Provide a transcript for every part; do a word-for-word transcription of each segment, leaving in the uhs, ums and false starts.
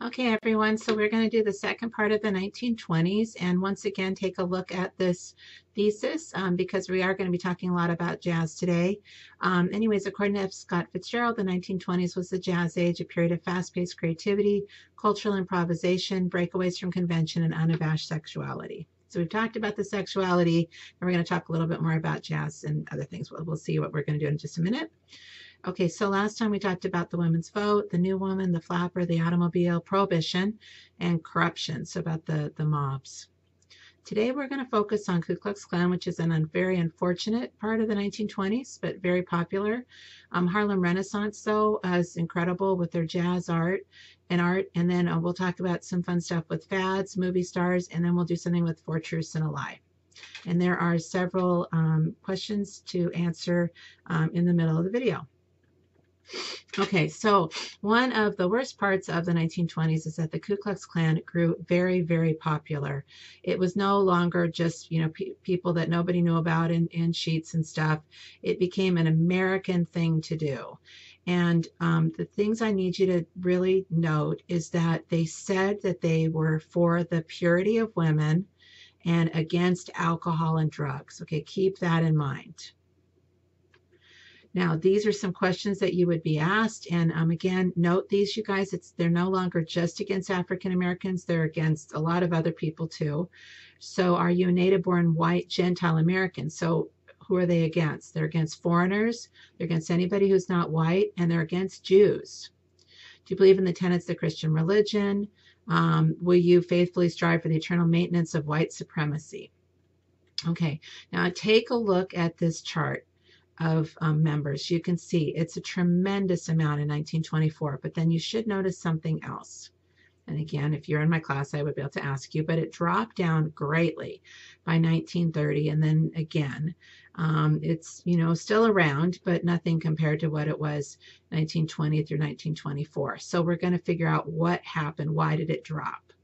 Okay, everyone, so we're going to do the second part of the nineteen twenties and once again take a look at this thesis um, because we are going to be talking a lot about jazz today. Um, anyways, according to F. Scott Fitzgerald, the nineteen twenties was the jazz age, a period of fast-paced creativity, cultural improvisation, breakaways from convention, and unabashed sexuality. So we've talked about the sexuality, and we're going to talk a little bit more about jazz and other things. We'll, we'll see what we're going to do in just a minute. Okay, so last time we talked about the women's vote, the new woman, the flapper, the automobile, prohibition, and corruption, so about the, the mobs. Today we're going to focus on Ku Klux Klan, which is a very unfortunate part of the nineteen twenties, but very popular. Um, Harlem Renaissance, though, is incredible with their jazz art and art. And then uh, we'll talk about some fun stuff with fads, movie stars, and then we'll do something with Four Truths and a Lie. And there are several um, questions to answer um, in the middle of the video. Okay, so one of the worst parts of the nineteen twenties is that the Ku Klux Klan grew very, very popular. It was no longer just, you know, pe people that nobody knew about in, in sheets and stuff. It became an American thing to do. And um, the things I need you to really note is that they said that they were for the purity of women and against alcohol and drugs. Okay, keep that in mind. Now, these are some questions that you would be asked. And um, again, note these, you guys, it's they're no longer just against African Americans. They're against a lot of other people too. So are you a native-born white Gentile American? So who are they against? They're against foreigners. They're against anybody who's not white. And they're against Jews. Do you believe in the tenets of the Christian religion? Um, will you faithfully strive for the eternal maintenance of white supremacy? Okay, now take a look at this chart of um, members. You can see it's a tremendous amount in nineteen twenty-four, but then you should notice something else. And again, if you're in my class, I would be able to ask you, but it dropped down greatly by nineteen thirty. And then again, um, it's, you know, still around, but nothing compared to what it was nineteen twenty through nineteen twenty-four. So we're going to figure out what happened. Why did it drop?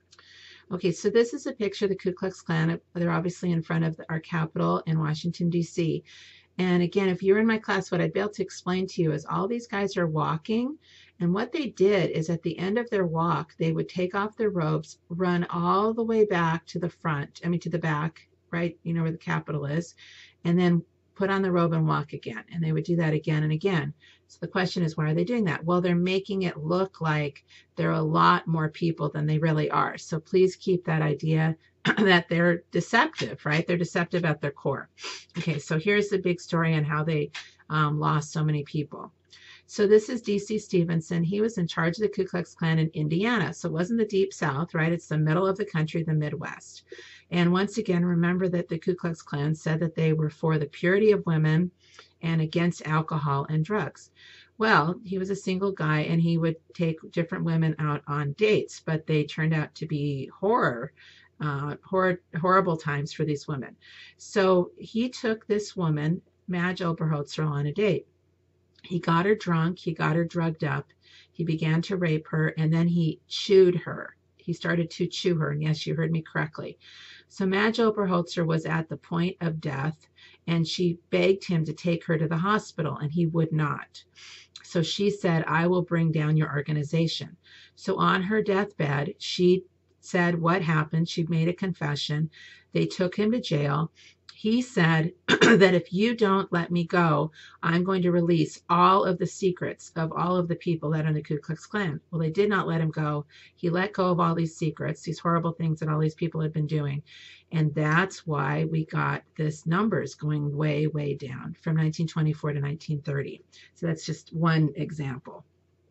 Okay, so this is a picture of the Ku Klux Klan. They're obviously in front of our Capitol in Washington, D C And again, if you're in my class, what I'd be able to explain to you is all these guys are walking. And what they did is at the end of their walk, they would take off their robes, run all the way back to the front, I mean, to the back, right, you know, where the Capitol is, and then put on the robe and walk again. And they would do that again and again. So the question is, why are they doing that? Well, they're making it look like there are a lot more people than they really are. So please keep that idea that they're deceptive, right? They're deceptive at their core. Okay, so here's the big story on how they um, lost so many people. So this is D C Stevenson. He was in charge of the Ku Klux Klan in Indiana. So it wasn't the Deep South, right? It's the middle of the country, the Midwest. And once again, remember that the Ku Klux Klan said that they were for the purity of women and against alcohol and drugs. Well, he was a single guy and he would take different women out on dates, but they turned out to be horror. Uh, hor horrible times for these women. So he took this woman, Madge Oberholtzer, on a date. He got her drunk. He got her drugged up. He began to rape her, and then he chewed her. He started to chew her, and yes, you heard me correctly. So Madge Oberholtzer was at the point of death, and she begged him to take her to the hospital, and he would not. So she said, I will bring down your organization. So on her deathbed, she said what happened. She made a confession. They took him to jail. He said that if you don't let me go, I'm going to release all of the secrets of all of the people that are in the Ku Klux Klan. Well, they did not let him go. He let go of all these secrets, these horrible things that all these people had been doing. And that's why we got this numbers going way, way down from nineteen twenty-four to nineteen thirty. So that's just one example.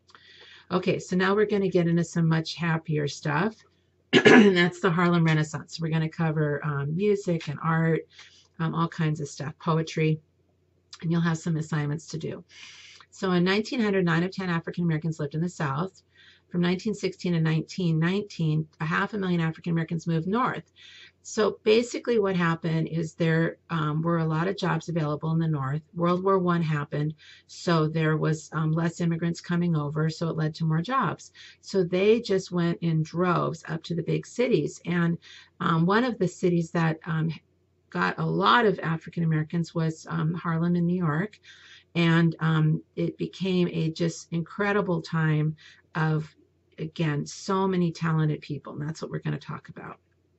Okay, so now we're going to get into some much happier stuff. And that's the Harlem Renaissance. We're going to cover um, music and art, um, all kinds of stuff, poetry, and you'll have some assignments to do. So in nineteen hundred, nine of ten African Americans lived in the South. From nineteen sixteen to nineteen nineteen, a half a million African Americans moved north. So basically what happened is there um, were a lot of jobs available in the North. World War One happened, so there was um, less immigrants coming over, so it led to more jobs. So they just went in droves up to the big cities. And um, one of the cities that um, got a lot of African Americans was um, Harlem in New York. And um, it became a just incredible time of again, so many talented people, and that's what we're going to talk about.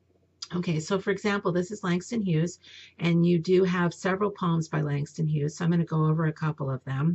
Okay, so for example, this is Langston Hughes, and you do have several poems by Langston Hughes, so I'm going to go over a couple of them.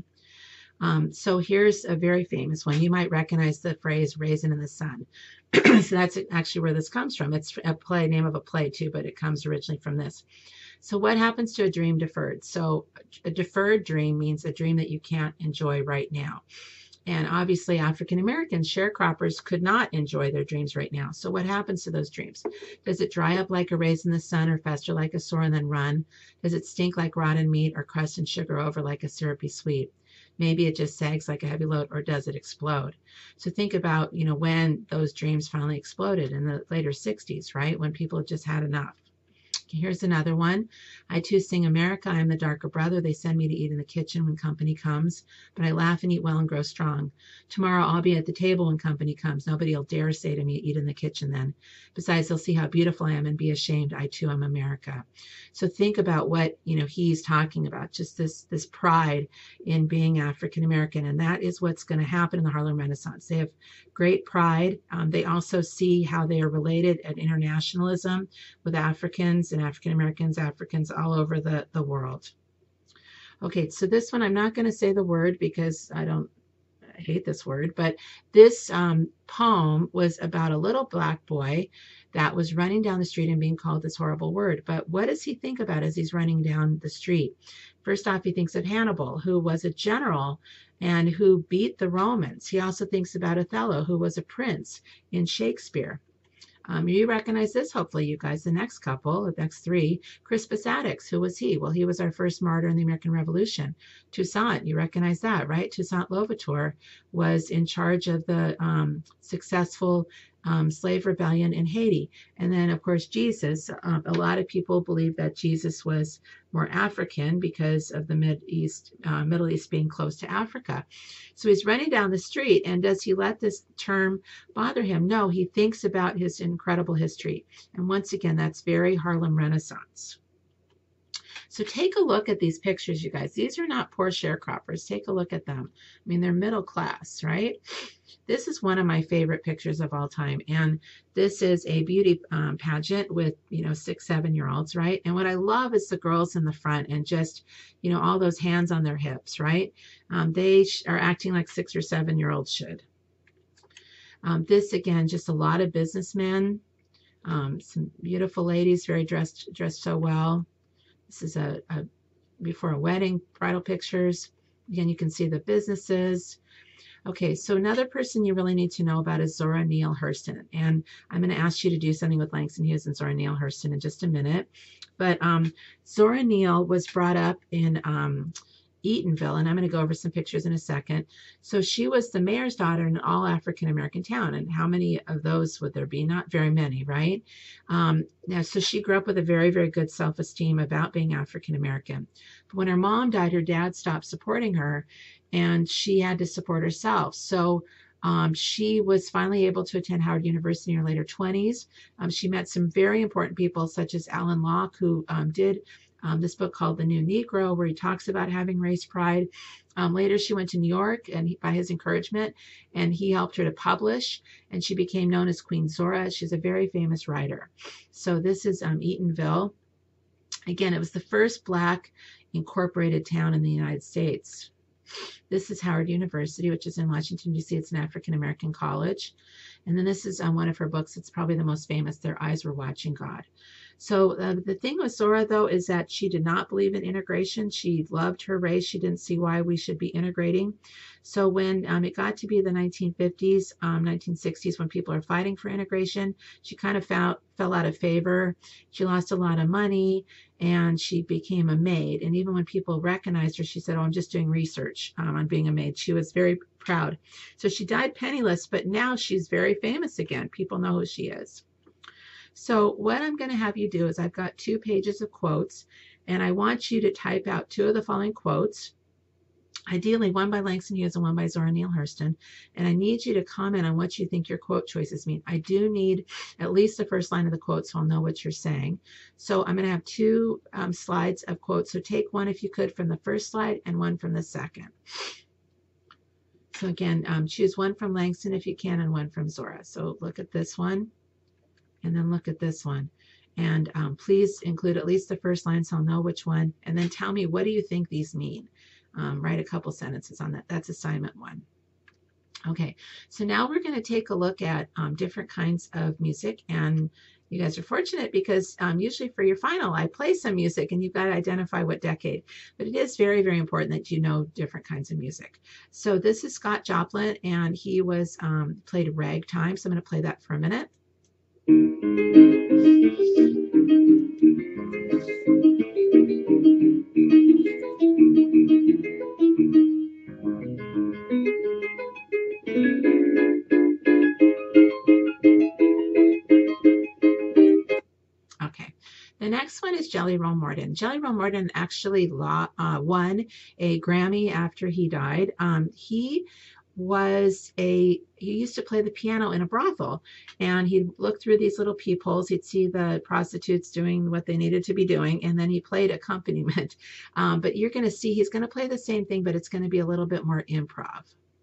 Um, so here's a very famous one. You might recognize the phrase "raisin in the sun." So that's actually where this comes from. It's a play, name of a play too, but it comes originally from this. So what happens to a dream deferred? So a deferred dream means a dream that you can't enjoy right now. And obviously African Americans, sharecroppers, could not enjoy their dreams right now. So what happens to those dreams? Does it dry up like a raisin in the sun, or fester like a sore and then run? Does it stink like rotten meat, or crust and sugar over like a syrupy sweet? Maybe it just sags like a heavy load, or does it explode? So think about, you know, when those dreams finally exploded in the later sixties, right? When people just had enough. Here's another one. I too sing America. I am the darker brother. They send me to eat in the kitchen when company comes, but I laugh and eat well and grow strong. Tomorrow I'll be at the table when company comes. Nobody will dare say to me, eat in the kitchen then. Besides, they'll see how beautiful I am and be ashamed. I too am America. So think about what, you know, he's talking about, just this, this pride in being African American. And that is what's going to happen in the Harlem Renaissance. They have great pride. Um, they also see how they are related at internationalism with Africans and African Americans, Africans all over the, the world. Okay, so this one, I'm not going to say the word because I don't I hate this word, but this um, poem was about a little black boy that was running down the street and being called this horrible word. But what does he think about as he's running down the street? First off, he thinks of Hannibal, who was a general and who beat the Romans. He also thinks about Othello, who was a prince in Shakespeare. Um, you recognize this, hopefully, you guys. The next couple, the next three, Crispus Attucks. Who was he? Well, he was our first martyr in the American Revolution. Toussaint, you recognize that, right? Toussaint Louverture was in charge of the um, successful um, slave rebellion in Haiti. And then, of course, Jesus. Um, a lot of people believe that Jesus was more African because of the Mid East, uh, Middle East being close to Africa. So he's running down the street, and does he let this term bother him? No, he thinks about his incredible history. And once again, that's very Harlem Renaissance. So take a look at these pictures, you guys. These are not poor sharecroppers. Take a look at them. I mean, they're middle class, right? This is one of my favorite pictures of all time. And this is a beauty um, pageant with, you know, six, seven-year-olds, right? And what I love is the girls in the front and just, you know, all those hands on their hips, right? Um, they are acting like six or seven-year-olds should. Um, this, again, just a lot of businessmen, um, some beautiful ladies, very dressed, dressed so well. This is a, a before a wedding, bridal pictures. Again, you can see the businesses. Okay, so another person you really need to know about is Zora Neale Hurston. And I'm going to ask you to do something with Langston Hughes and Zora Neale Hurston in just a minute. But um, Zora Neale was brought up in um, Eatonville, and I'm going to go over some pictures in a second. So she was the mayor's daughter in an all African-American town. And how many of those would there be? Not very many, right? Um, now, so she grew up with a very, very good self-esteem about being African-American. But when her mom died, her dad stopped supporting her, and she had to support herself. So um, she was finally able to attend Howard University in her later twenties. Um, she met some very important people, such as Alan Locke, who um, did Um, this book called The New Negro, where he talks about having race pride. Um, later, she went to New York, and he, by his encouragement, and he helped her to publish, and she became known as Queen Zora. She's a very famous writer. So this is um, Eatonville. Again, it was the first Black incorporated town in the United States. This is Howard University, which is in Washington, D C It's an African-American college. And then this is um, one of her books. It's probably the most famous, Their Eyes Were Watching God. So uh, the thing with Zora, though, is that she did not believe in integration. She loved her race. She didn't see why we should be integrating. So when um, it got to be the nineteen fifties, um, nineteen sixties, when people are fighting for integration, she kind of fell, fell out of favor. She lost a lot of money, and she became a maid. And even when people recognized her, she said, oh, I'm just doing research um, on being a maid. She was very proud. So she died penniless, but now she's very famous again. People know who she is. So what I'm going to have you do is I've got two pages of quotes, and I want you to type out two of the following quotes, ideally one by Langston Hughes and one by Zora Neale Hurston, and I need you to comment on what you think your quote choices mean. I do need at least the first line of the quote so I'll know what you're saying. So I'm going to have two um, slides of quotes, so take one if you could from the first slide and one from the second. So again, um, choose one from Langston if you can and one from Zora. So look at this one and then look at this one. And um, please include at least the first line so I'll know which one. And then tell me, what do you think these mean? Um, write a couple sentences on that. That's assignment one. Okay, so now we're going to take a look at um, different kinds of music. And you guys are fortunate because um, usually for your final, I play some music and you've got to identify what decade. But it is very, very important that you know different kinds of music. So this is Scott Joplin, and he was um, played ragtime. So I'm going to play that for a minute. Okay, the next one is Jelly Roll Morton. Jelly Roll Morton actually law, uh, won a Grammy after he died. Um, he was a, he used to play the piano in a brothel, and he'd look through these little peepholes. He'd see the prostitutes doing what they needed to be doing, and then he played accompaniment. Um, but you're going to see he's going to play the same thing, but it's going to be a little bit more improv.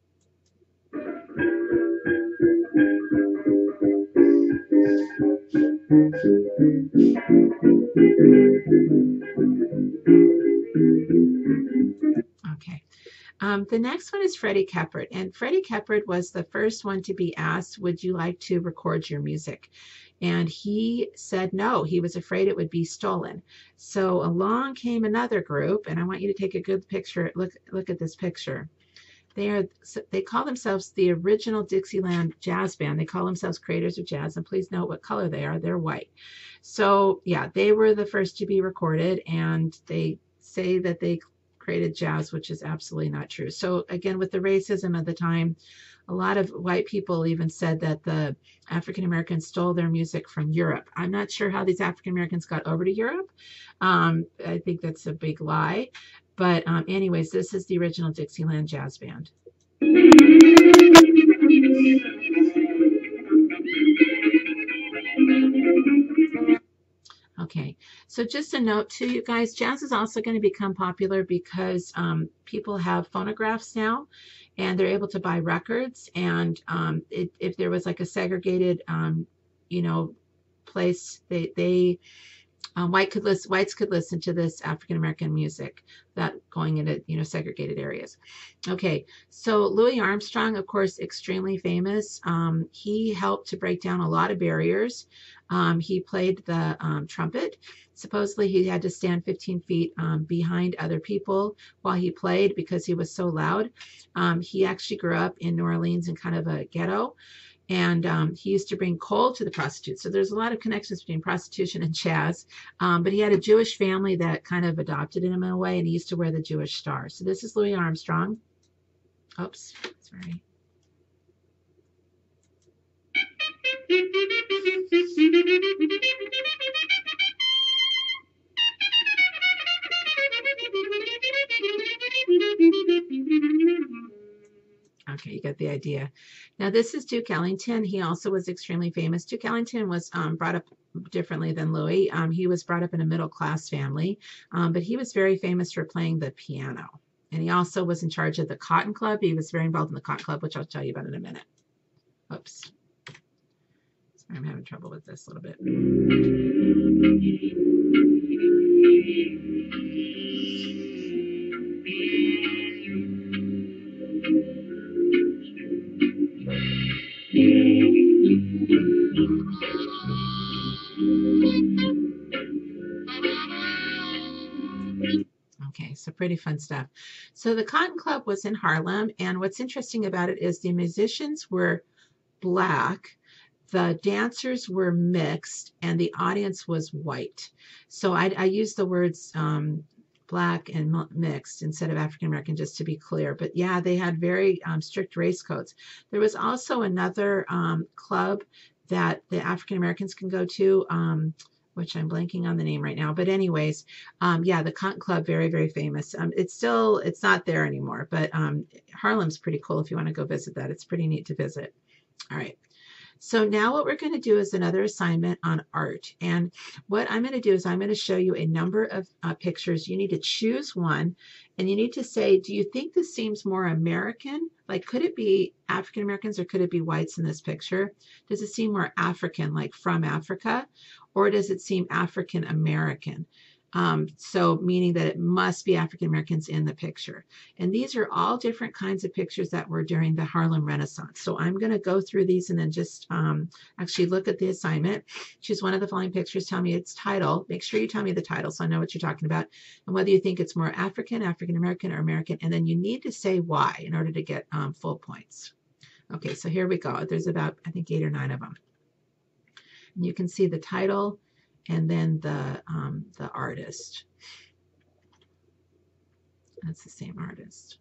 Okay. Um, the next one is Freddie Keppard, and Freddie Keppard was the first one to be asked, would you like to record your music? And he said no, he was afraid it would be stolen. So along came another group, and I want you to take a good picture. Look, look at this picture. They are, they call themselves the original Dixieland Jazz Band. They call themselves creators of jazz, and please note what color they are. They're white. So yeah, they were the first to be recorded, and they say that they created jazz, which is absolutely not true. So again, with the racism of the time, a lot of white people even said that the African Americans stole their music from Europe. I'm not sure how these African Americans got over to Europe. Um, I think that's a big lie. But um, anyways, this is the original Dixieland Jazz Band. Okay, so just a note to you guys, jazz is also going to become popular because um, people have phonographs now, and they're able to buy records. And um, it, if there was like a segregated, um, you know, place, they they um, white could listen, whites could listen to this African American music that going into, you know, segregated areas. Okay, so Louis Armstrong, of course, extremely famous. Um, he helped to break down a lot of barriers. Um, he played the um, trumpet. Supposedly he had to stand fifteen feet um, behind other people while he played because he was so loud. Um, he actually grew up in New Orleans in kind of a ghetto, and um, he used to bring coal to the prostitutes. So there's a lot of connections between prostitution and jazz. Um, but he had a Jewish family that kind of adopted him in a way, and he used to wear the Jewish star. So this is Louis Armstrong. Oops, sorry. Okay, you get the idea. Now this is Duke Ellington. He also was extremely famous. Duke Ellington was um, brought up differently than Louis. Um, he was brought up in a middle-class family, um, but he was very famous for playing the piano. And he also was in charge of the Cotton Club. He was very involved in the Cotton Club, which I'll tell you about in a minute. Oops. Sorry, I'm having trouble with this a little bit. Okay, so pretty fun stuff. So the Cotton Club was in Harlem, and what's interesting about it is the musicians were black, the dancers were mixed, and the audience was white. So I, I use the words um, black and mixed instead of African American, just to be clear. But yeah, they had very um, strict race codes. There was also another um, club that the African Americans can go to, um, which I'm blanking on the name right now. But anyways, um, yeah, the Cotton Club, very, very famous. Um, it's still, it's not there anymore, but um, Harlem's pretty cool if you want to go visit that. It's pretty neat to visit. All right. So now what we're going to do is another assignment on art. And what I'm going to do is I'm going to show you a number of uh, pictures. You need to choose one and you need to say, do you think this seems more American? Like, could it be African Americans or could it be whites in this picture? Does it seem more African, like from Africa? Or does it seem African American? Um, so meaning that it must be African Americans in the picture. And these are all different kinds of pictures that were during the Harlem Renaissance. So I'm going to go through these and then just um, actually look at the assignment. Choose one of the following pictures. Tell me its title. Make sure you tell me the title so I know what you're talking about and whether you think it's more African, African American, or American. And then you need to say why in order to get um, full points. Okay, so here we go. There's about, I think, eight or nine of them. And you can see the title and then the um, the artist. That's the same artist.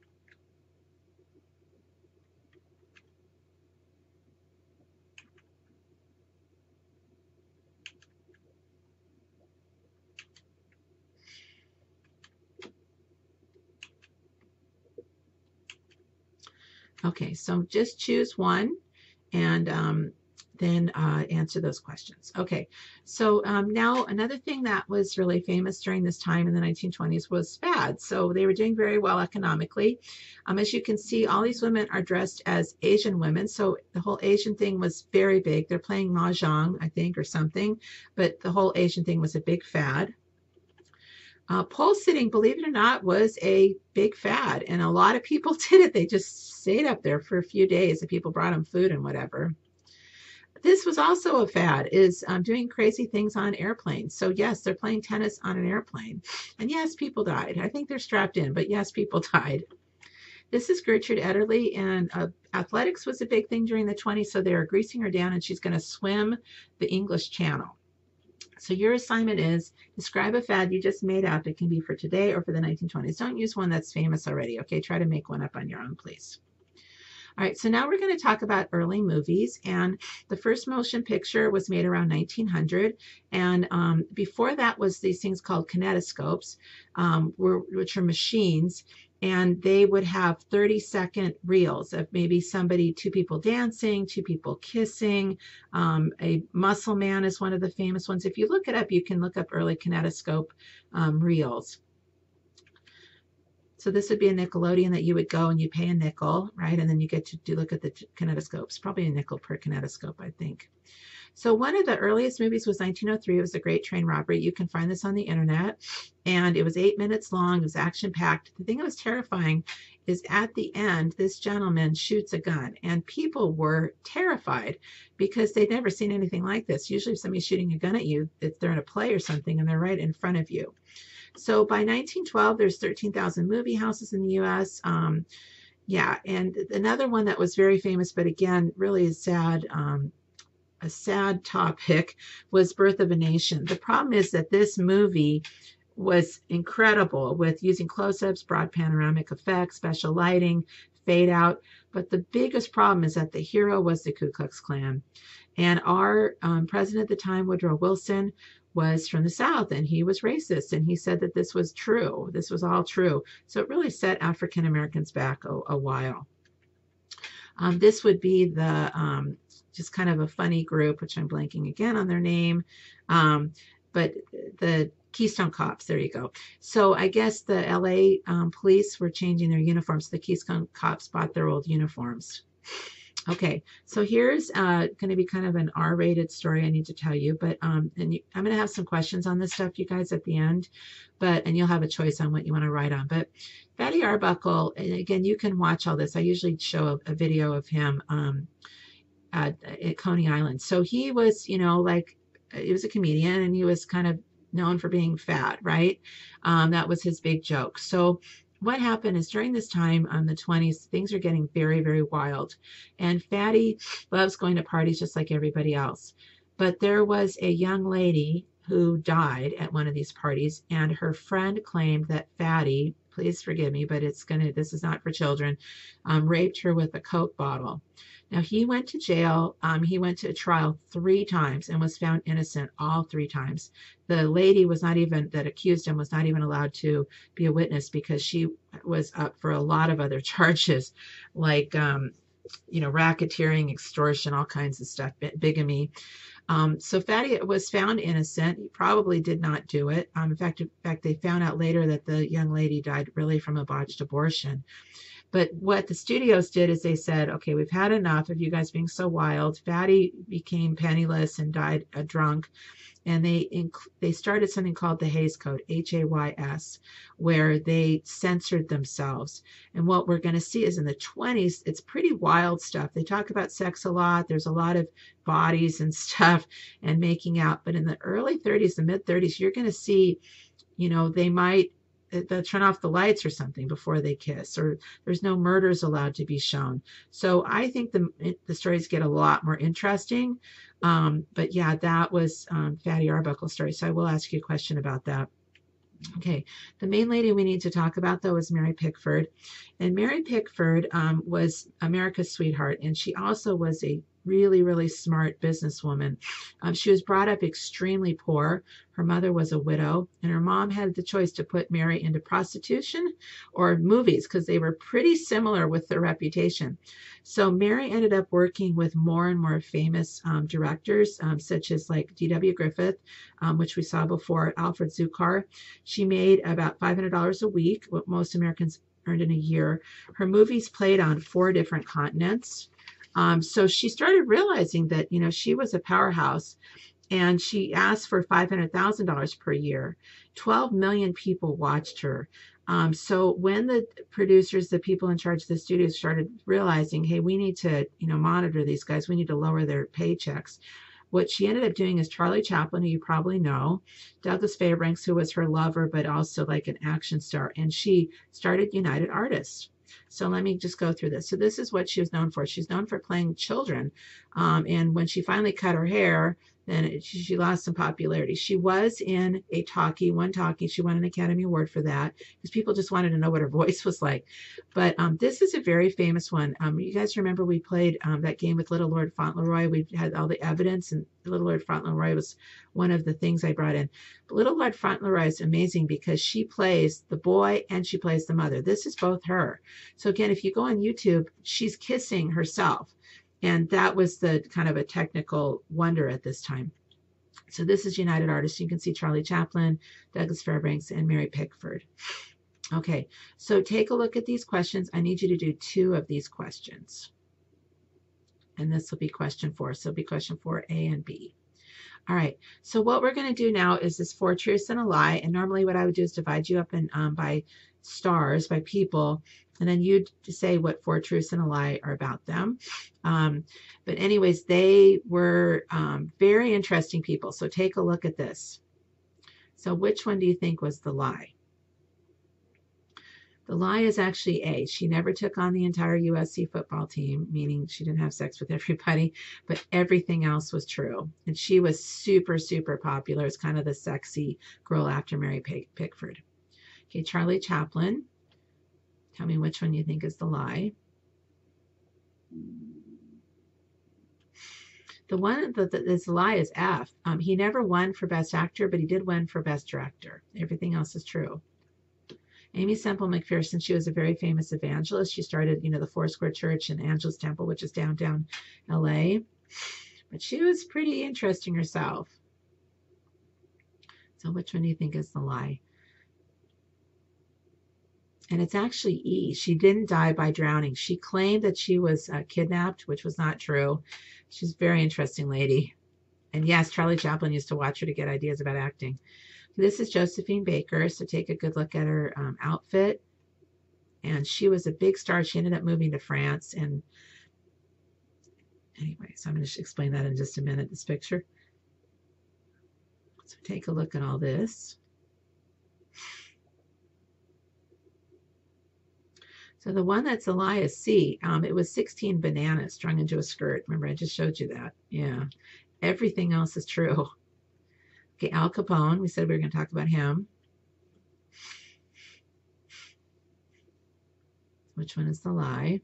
Okay, so just choose one and um, then uh, answer those questions. Okay, so um, now another thing that was really famous during this time in the nineteen twenties was fads. So they were doing very well economically. Um, as you can see, all these women are dressed as Asian women. So the whole Asian thing was very big. They're playing mahjong, I think, or something, but the whole Asian thing was a big fad. Uh, pole sitting, believe it or not, was a big fad, and a lot of people did it. They just stayed up there for a few days, and people brought them food and whatever. This was also a fad, is um, doing crazy things on airplanes. So yes, they're playing tennis on an airplane. And yes, people died. I think they're strapped in, but yes, people died. This is Gertrude Ederle, and uh, athletics was a big thing during the twenties, so they are greasing her down, and she's going to swim the English Channel. So your assignment is describe a fad you just made up. It can be for today or for the nineteen twenties. Don't use one that's famous already, okay? Try to make one up on your own, please. All right, so now we're going to talk about early movies, and the first motion picture was made around nineteen hundred, and um, before that was these things called kinetoscopes, um, were, which are machines, and they would have thirty second reels of maybe somebody, two people dancing, two people kissing. Um, a muscle man is one of the famous ones. If you look it up, you can look up early kinetoscope um, reels. So this would be a Nickelodeon that you would go and you pay a nickel, right? And then you get to do look at the kinetoscopes, probably a nickel per kinetoscope, I think. So one of the earliest movies was nineteen oh three. It was The Great Train Robbery. You can find this on the internet. And it was eight minutes long. It was action-packed. The thing that was terrifying is at the end, this gentleman shoots a gun. And people were terrified because they'd never seen anything like this. Usually if somebody's shooting a gun at you, if they're in a play or something and they're right in front of you. So by nineteen twelve, there's thirteen thousand movie houses in the U S Um, yeah, and another one that was very famous, but again, really is sad, um, a sad topic, was Birth of a Nation. The problem is that this movie was incredible with using close-ups, broad panoramic effects, special lighting, fade out. But the biggest problem is that the hero was the Ku Klux Klan. And our um, president at the time, Woodrow Wilson, was from the South, and he was racist, and he said that this was true. This was all true. So it really set African Americans back a, a while. Um, this would be the um, just kind of a funny group, which I'm blanking again on their name, um, but the Keystone Cops, there you go. So I guess the L A um, police were changing their uniforms. The Keystone Cops bought their old uniforms. Okay, so here's uh, going to be kind of an R rated story I need to tell you, but um, and you, I'm going to have some questions on this stuff, you guys, at the end, but and you'll have a choice on what you want to write on. But Fatty Arbuckle, and again, you can watch all this. I usually show a, a video of him um, at, at Coney Island. So he was, you know, like, he was a comedian, and he was kind of known for being fat, right? Um, that was his big joke. So what happened is during this time in the twenties, things are getting very, very wild. And Fatty loves going to parties just like everybody else. But there was a young lady who died at one of these parties, and her friend claimed that Fatty, please forgive me, but it's gonna, this is not for children, um, raped her with a Coke bottle. Now, he went to jail. Um, he went to a trial three times and was found innocent all three times. The lady was not even, that accused him was not even allowed to be a witness because she was up for a lot of other charges, like um, you know, racketeering, extortion, all kinds of stuff, bigamy. Um, so Fatty was found innocent. He probably did not do it. Um, in fact, in fact, they found out later that the young lady died really from a botched abortion. But what the studios did is they said, okay, we've had enough of you guys being so wild. Fatty became penniless and died a drunk. And they inc- they started something called the Hays Code, H A Y S, where they censored themselves. And what we're going to see is in the twenties, it's pretty wild stuff. They talk about sex a lot. There's a lot of bodies and stuff and making out. But in the early thirties, the mid thirties, you're going to see, you know, they might they'll turn off the lights or something before they kiss, or there's no murders allowed to be shown. So I think the the stories get a lot more interesting. Um, but yeah, that was um, Fatty Arbuckle's story. So I will ask you a question about that. Okay, the main lady we need to talk about, though, is Mary Pickford. And Mary Pickford um, was America's sweetheart, and she also was a really, really smart businesswoman. Um, she was brought up extremely poor. Her mother was a widow, and her mom had the choice to put Mary into prostitution or movies because they were pretty similar with their reputation. So Mary ended up working with more and more famous um, directors, um, such as like D W Griffith, um, which we saw before, Alfred Zukar. She made about five hundred dollars a week, what most Americans earned in a year. Her movies played on four different continents. Um, so she started realizing that, you know, she was a powerhouse, and she asked for five hundred thousand dollars per year. twelve million people watched her. Um, so when the producers, the people in charge of the studios started realizing, hey, we need to, you know, monitor these guys, we need to lower their paychecks. What she ended up doing is Charlie Chaplin, who you probably know, Douglas Fairbanks, who was her lover, but also like an action star, and she started United Artists. So let me just go through this. So this is what she was known for. She's known for playing children. Um, and when she finally cut her hair, then it, she, she lost some popularity. She was in a talkie, one talkie. She won an Academy Award for that because people just wanted to know what her voice was like. But um, this is a very famous one. Um, you guys remember we played um, that game with Little Lord Fauntleroy? We had all the evidence, and Little Lord Fauntleroy was one of the things I brought in. But Little Lord Fauntleroy is amazing because she plays the boy and she plays the mother. This is both her. So again, if you go on YouTube, she's kissing herself. And that was the kind of a technical wonder at this time. So this is United Artists. You can see Charlie Chaplin, Douglas Fairbanks, and Mary Pickford. Okay, so take a look at these questions. I need you to do two of these questions. And this will be question four. So it'll be question four A and B. All right, so what we're going to do now is this four truths and a lie. And normally what I would do is divide you up in um, by stars, by people, and then you say what four truths and a lie are about them. Um, but anyways, they were um, very interesting people. So take a look at this. So which one do you think was the lie? The lie is actually A. She never took on the entire U S C football team, meaning she didn't have sex with everybody, but everything else was true. And she was super, super popular. It's kind of the sexy girl after Mary Pickford. Okay, Charlie Chaplin. Tell me which one you think is the lie. The one that is the lie is F. Um, he never won for Best Actor, but he did win for Best Director. Everything else is true. Amy Semple McPherson, she was a very famous evangelist. She started, you know, the Foursquare Church and Angelus Temple, which is downtown L A. But she was pretty interesting herself. So which one do you think is the lie? And it's actually E. She didn't die by drowning. She claimed that she was uh, kidnapped, which was not true. She's a very interesting lady. And yes, Charlie Chaplin used to watch her to get ideas about acting. This is Josephine Baker. So take a good look at her um, outfit. And she was a big star. She ended up moving to France. And anyway, so I'm going to explain that in just a minute, this picture. So take a look at all this. So the one that's a lie is C. Um, it was sixteen bananas strung into a skirt. Remember, I just showed you that. Yeah. Everything else is true. Okay, Al Capone. We said we were going to talk about him. Which one is the lie?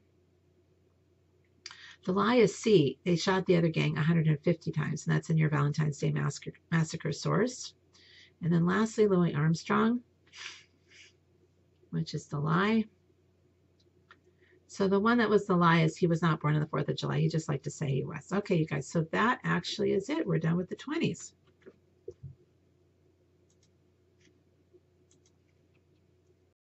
The lie is C. They shot the other gang one hundred fifty times, and that's in your Valentine's Day Massacre, massacre source. And then lastly, Louis Armstrong, which is the lie. So the one that was the lie is he was not born on the fourth of July. He just liked to say he was. Okay, you guys. So that actually is it. We're done with the twenties.